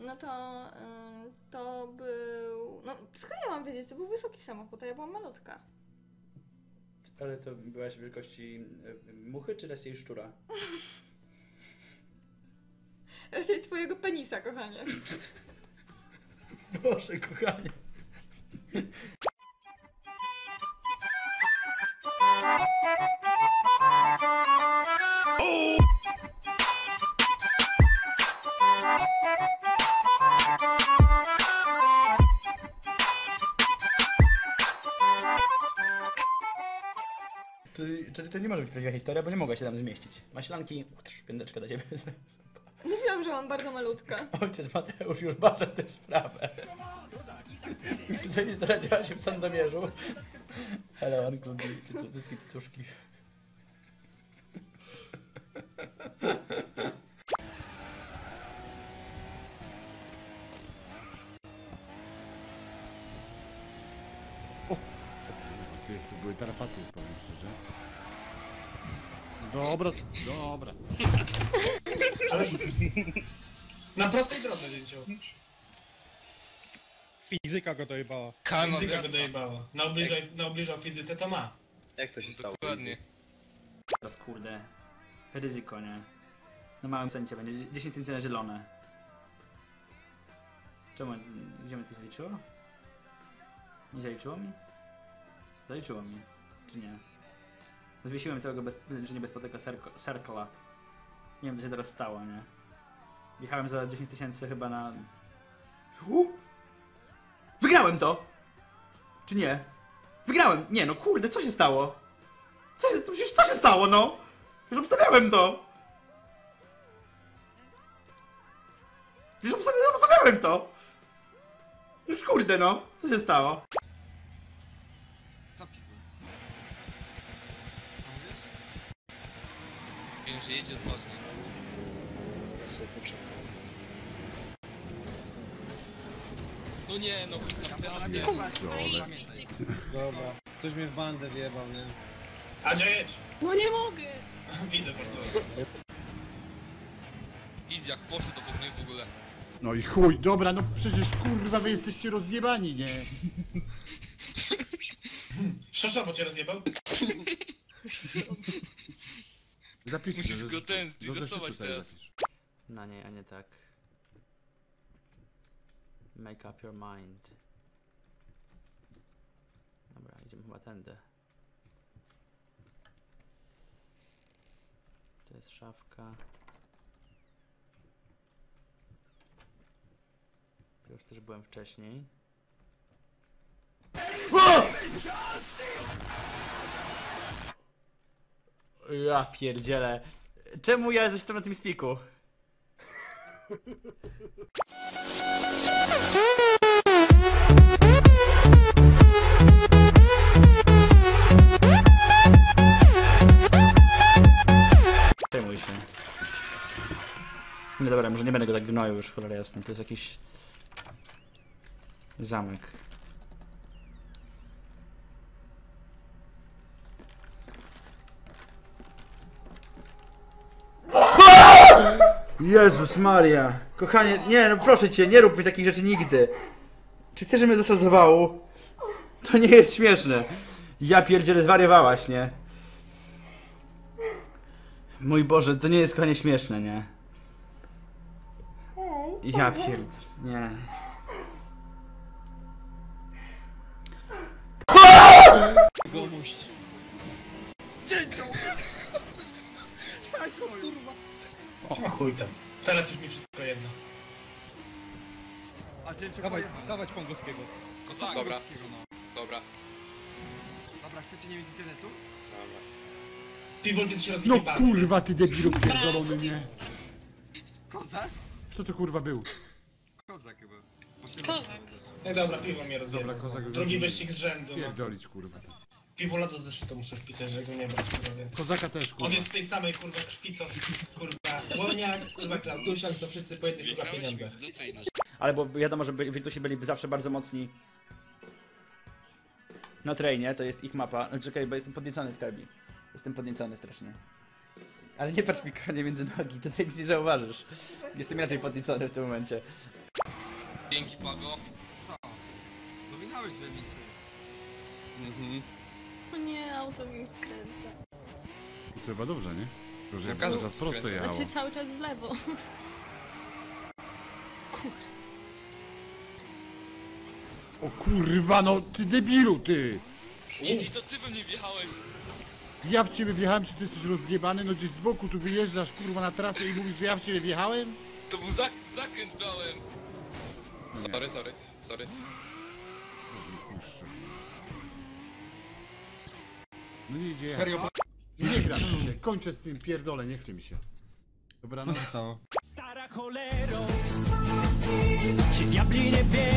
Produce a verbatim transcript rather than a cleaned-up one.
no to, yy, to był... No, skąd ja mam wiedzieć, to był wysoki samochód, a ja byłam malutka. Ale to byłaś wielkości y, muchy czy raczej szczura? Raczej twojego penisa, kochanie. Boże, kochanie. Czyli, czyli to nie może być prawdziwa historia, bo nie mogła się tam zmieścić. Maślanki, pięteczka dla ciebie. Mówiłam, że mam bardzo malutka. Ojciec Mateusz już bada tę sprawę. Tutaj zdradziła się w Sandomierzu. Hello, Uncle B, cycuski, cycuszki. To były tarapaty, powiem szczerze. Dobra, dobra. Ale... Na prostej drodze wziął. Fizyka go dojebała. Fizyka go dojebało. Na obliżał, na obliżał fizyce to ma. Jak to się stało? Dokładnie. Teraz kurde. Ryzyko, nie? Na małym sencie będzie. dziesięć tysięcy na zielone. Czemu? Gdzie mi to zaliczyło? Nie zaliczyło mi? Zaliczyło mi. Czy nie? Zwiesiłem całego bez, czy nie bezpoteka circla. Nie wiem, co się teraz stało, nie? Wjechałem za dziesięć tysięcy chyba na... U! Wygrałem to! Czy nie? Wygrałem! Nie no, kurde, co się stało? Co się, przecież co się stało, no? Już obstawiałem to! Już obstawiałem, obstawiałem to! Już kurde, no! Co się stało? Wiem, że jedzie zważnie. Sobie poczekaj. No nie, no naprawdę. Dole. Dobra. Ktoś mnie w bandę wjebał, nie? Adzia, jedź! No nie mogę! Widzę fortunę. Izjak poszedł obok mnie w ogóle. No i chuj, dobra, no przecież kurwa wy jesteście rozjebani, nie? Szosza, bo cię rozjebał? Zapisz Musisz go ten zdidosować teraz. Zapisz. Na nie, a nie tak. Make up your mind. Dobra, idziemy chyba tędy. To jest szafka. Tu już też byłem wcześniej. Ja pierdzielę. Czemu ja jestem na tym spiku? Przejmuj się. Nie dobra, może nie będę go tak gnoił już, cholera jasna. To jest jakiś... zamek. Jezus Maria! Kochanie, nie no proszę cię, nie rób mi takich rzeczy nigdy! Czy chcesz, żeby mnie dosazowało? To nie jest śmieszne! Ja pierdzielę, zwariowałaś, nie? Mój Boże, to nie jest kochanie śmieszne, nie? Ja pierd... nie... Gomuść. O chuj tam. Teraz już mi wszystko jedno. A cięcie Dawaj, pojechał. dawać Pongowskiego. Kozak. Dobra, Polskiego, no. dobra. Dobra, chcecie nie mieć internetu? Dobra. Piwol, ty się No rozjebał. kurwa ty debilu pierdolony, nie? Kozak? Co to kurwa był? Kozak chyba. Kozak. No dobra, piwo mnie rozjebał. Dobra, kozak Drugi rozumiem. wyścig z rzędu. No. Pierdolić kurwa. Piwola do zeszytu muszę wpisać, że go nie brać, kurwa, więc... Kozaka też On kurwa. jest z tej samej, kurwa, krwi, co, kurwa, Łoniak, kurwa, Klaudusiak, są wszyscy po jednych, kurwa, pieniądzach. Ale bo wiadomo, że by- Wiltusi byli zawsze bardzo mocni na trainie, to jest ich mapa. No czekaj, bo jestem podniecony, Skarbi. Jestem podniecony strasznie. Ale nie patrz mi kochanie między nogi, tutaj nic nie zauważysz. Jestem raczej podniecony w tym momencie. Dzięki, Pago. Co? No wjechałeś we mnie. Mhm. O nie, auto mi skręca. To chyba dobrze, nie? Tylko, że No, ja cały gazu czas prosto skręca. jechało. Znaczy cały czas w lewo. Kur... O kurwa, no ty debilu, ty! Easy, to ty we mnie wjechałeś. Ja w ciebie wjechałem, czy ty jesteś rozgiebany? No gdzieś z boku tu wyjeżdżasz, kurwa, na trasę i mówisz, że ja w ciebie wjechałem? To był zak zakręt brałem. Sorry, sorry, sorry. Boże, mi chuj szczegół. No nie idzie. Serio? Nie gram się, kończę z tym pierdolę, nie chce mi się. Dobra, Co no. się stało? Stara cholero, ci diabli nie wie.